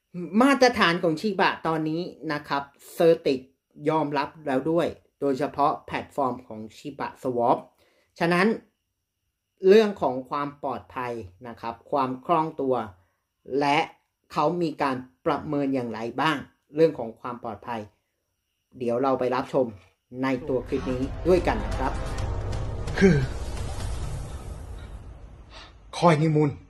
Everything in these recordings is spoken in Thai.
มาตรฐานของชิบะตอนนี้นะครับเซอร์ติกยอมรับแล้วด้วยโดยเฉพาะแพลตฟอร์มของชิบะสวอปฉะนั้นเรื่องของความปลอดภัยนะครับความคล่องตัวและเขามีการประเมินอย่างไรบ้างเรื่องของความปลอดภัยเดี๋ยวเราไปรับชมในตัวคลิปนี้ด้วยกันนะครับคือคอยนิมูล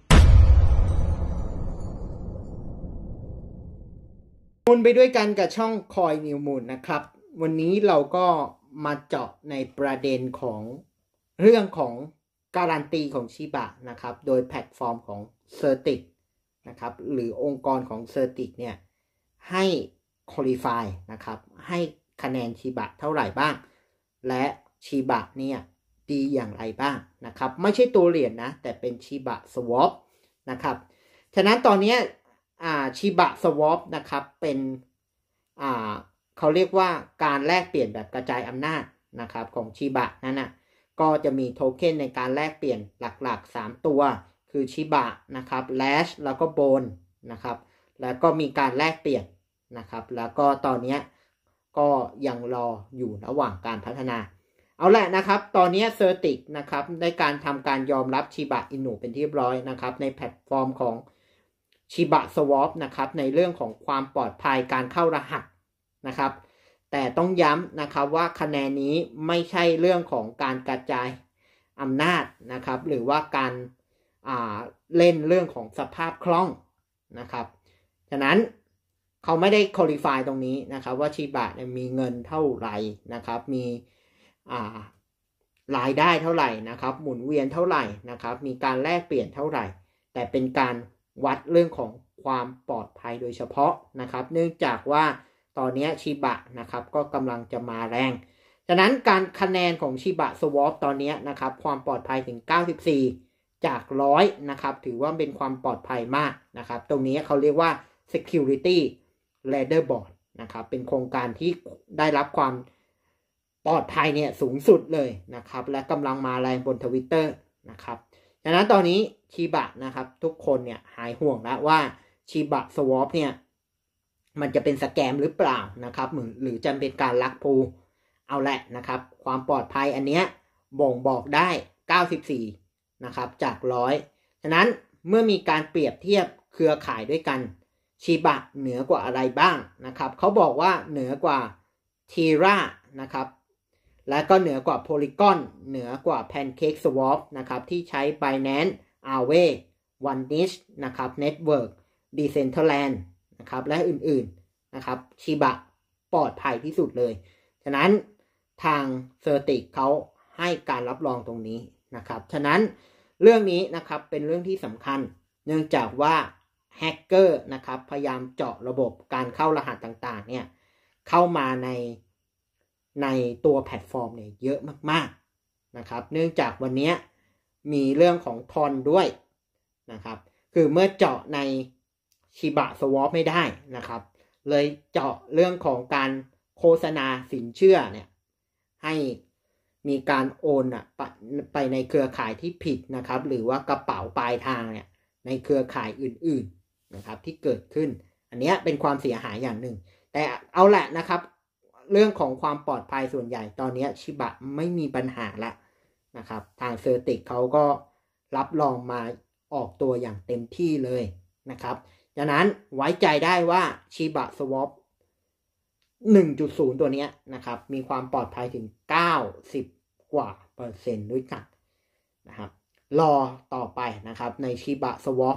ไปด้วยกันกับช่องคอยนิวมูลนะครับวันนี้เราก็มาเจาะในประเด็นของเรื่องของการันตีของชิบะนะครับโดยแพลตฟอร์มของเซอร์ติกนะครับหรือองค์กรของเซอร์ติกเนี่ยให้คุริฟายนะครับให้คะแนนชิบะเท่าไหร่บ้างและชิบะเนี่ยดีอย่างไรบ้างนะครับไม่ใช่ตัวเหรียญนะแต่เป็นชิบะสวอปนะครับฉะนั้นตอนนี้ชิบะสวอปนะครับเป็นเขาเรียกว่าการแลกเปลี่ยนแบบกระจายอำนาจนะครับของชิบะนั่นนะก็จะมีโทเค็นในการแลกเปลี่ยนหลักๆ3ตัวคือชิบะนะครับแลชแล้วก็โบนนะครับแล้วก็มีการแลกเปลี่ยนนะครับแล้วก็ตอนนี้ก็ยังรออยู่ระหว่างการพัฒนาเอาแหละนะครับตอนนี้เซอร์ติกนะครับได้การทำการยอมรับชิบะอินุเป็นที่เรียบร้อยนะครับในแพลตฟอร์มของชิบะสวอปนะครับในเรื่องของความปลอดภัยการเข้ารหัสนะครับแต่ต้องย้ำนะครับว่าคะแนนนี้ไม่ใช่เรื่องของการกระจายอำนาจนะครับหรือว่าการเล่นเรื่องของสภาพคล่องนะครับฉะนั้นเขาไม่ได้คุริฟายตรงนี้นะครับว่าชิบะมีเงินเท่าไหร่นะครับมีรายได้เท่าไหร่นะครับหมุนเวียนเท่าไหร่นะครับมีการแลกเปลี่ยนเท่าไหร่แต่เป็นการวัดเรื่องของความปลอดภัยโดยเฉพาะนะครับเนื่องจากว่าตอนนี้ชิบะนะครับก็กำลังจะมาแรงฉะนั้นการคะแนนของชิบะสวอปตอนนี้นะครับความปลอดภัยถึง94จาก100นะครับถือว่าเป็นความปลอดภัยมากนะครับตรงนี้เขาเรียกว่า security leaderboard นะครับเป็นโครงการที่ได้รับความปลอดภัยเนี่ยสูงสุดเลยนะครับและกำลังมาแรงบน Twitter นะครับฉะนั้นตอนนี้ชิบะนะครับทุกคนเนี่ยหายห่วงแล้วว่าชิบะสวอปเนี่ยมันจะเป็นสแกมหรือเปล่านะครับหรือจะเป็นการลักพูเอาแหละนะครับความปลอดภัยอันเนี้ยบ่งบอกได้94นะครับจาก100ฉะนั้นเมื่อมีการเปรียบเทียบเครือข่ายด้วยกันชิบะเหนือกว่าอะไรบ้างนะครับเขาบอกว่าเหนือกว่าทีรานะครับและก็เหนือกว่า Polygon เหนือกว่า Pancake Swap นะครับที่ใช้ Binance Aave OneInch นะครับ Network Decentraland นะครับและอื่นๆนะครับชิบะปลอดภัยที่สุดเลยฉะนั้นทางเซอร์ติกเขาให้การรับรองตรงนี้นะครับฉะนั้นเรื่องนี้นะครับเป็นเรื่องที่สำคัญเนื่องจากว่าแฮกเกอร์นะครับพยายามเจาะระบบการเข้ารหัสต่างๆเนี่ยเข้ามาในตัวแพลตฟอร์มเนี่ยเยอะมากๆนะครับเนื่องจากวันนี้มีเรื่องของทอนด้วยนะครับคือเมื่อเจาะในชิบะสวอปไม่ได้นะครับเลยเจาะเรื่องของการโฆษณาสินเชื่อเนี่ยให้มีการโอนไปในเครือข่ายที่ผิดนะครับหรือว่ากระเป๋าปลายทางเนี่ยในเครือข่ายอื่นๆนะครับที่เกิดขึ้นอันนี้เป็นความเสียหายอย่างหนึ่งแต่เอาแหละนะครับเรื่องของความปลอดภัยส่วนใหญ่ตอนนี้ชิบะไม่มีปัญหาละนะครับทางเซอร์ติกเขาก็รับรองมาออกตัวอย่างเต็มที่เลยนะครับดังนั้นไว้ใจได้ว่าชิบะสวอป 1.0 ตัวนี้นะครับมีความปลอดภัยถึง90กว่าเปอร์เซ็นต์ด้วยกันนะครับรอต่อไปนะครับในชิบะสวอป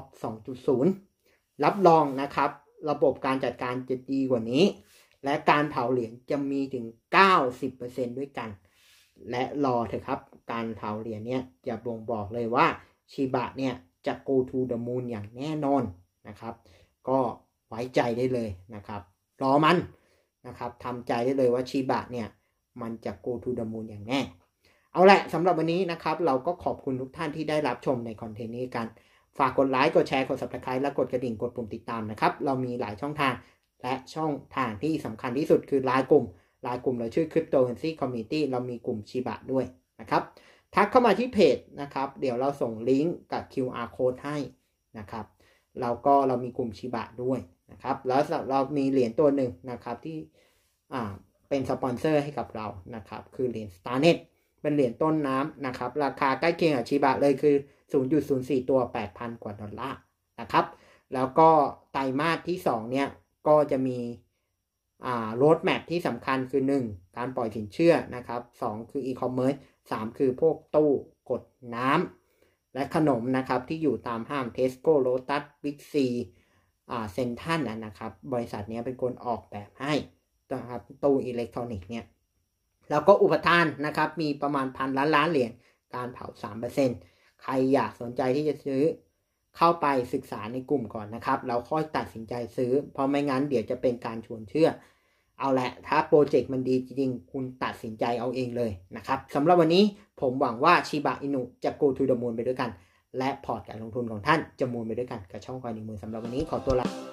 2.0 รับรองนะครับระบบการจัดการจะดีกว่านี้และการเผาเหรียญจะมีถึง 90% ด้วยกันและรอเถอะครับการเผาเหรียญเนี้ยจะบ่งบอกเลยว่าชิบะเนี่ยจะ go to the moon อย่างแน่นอนนะครับก็ไว้ใจได้เลยนะครับรอมันนะครับทำใจได้เลยว่าชิบะเนี่ยมันจะ go to the moon อย่างแน่เอาแหละสำหรับวันนี้นะครับเราก็ขอบคุณทุกท่านที่ได้รับชมในคอนเทนต์นี้กันฝากกดไลค์กดแชร์กด Subscribe และกดกระดิ่งกดปุ่มติดตามนะครับเรามีหลายช่องทางและช่องทางที่สำคัญที่สุดคือไลน์กลุ่มเราชื่อ Cryptocurrency Community เรามีกลุ่มชิบะด้วยนะครับทักเข้ามาที่เพจนะครับเดี๋ยวเราส่งลิงก์กับ QR Code ให้นะครับเรามีกลุ่มชิบะด้วยนะครับแล้วเรามีเหรียญตัวหนึ่งนะครับที่เป็นสปอนเซอร์ให้กับเรานะครับคือเหรียญ Starnet เป็นเหรียญต้นน้ำนะครับราคาใกล้เคียงกับชิบะเลยคือ 0.04 ตัว 8,000 กว่าดอลลาร์นะครับแล้วก็ไตรมาสที่2เนี่ยก็จะมีโรดแมพที่สำคัญคือ 1. การปล่อยสินเชื่อนะครับ2คือ e-commerce 3คือพวกตู้กดน้ำและขนมนะครับที่อยู่ตามห้าง Tesco Lotus Big Cเซ็นทรัลนะครับบริษัทนี้เป็นคนออกแบบให้นะครับตู้อิเล็กทรอนิกส์เนี่ยแล้วก็อุปทานนะครับมีประมาณ1,000 ล้านเหรียญการเผา 3% ใครอยากสนใจที่จะซื้อเข้าไปศึกษาในกลุ่มก่อนนะครับแล้วค่อยตัดสินใจซื้อเพราะไม่งั้นเดี๋ยวจะเป็นการชวนเชื่อเอาแหละถ้าโปรเจกต์มันดีจริงๆคุณตัดสินใจเอาเองเลยนะครับสำหรับวันนี้ผมหวังว่าชิบะอินุจะ go to the moon ไปด้วยกันและพอร์ตการลงทุนของท่านจะมูนไปด้วยกันกับช่องคอยในมือสำหรับวันนี้ขอตัวลา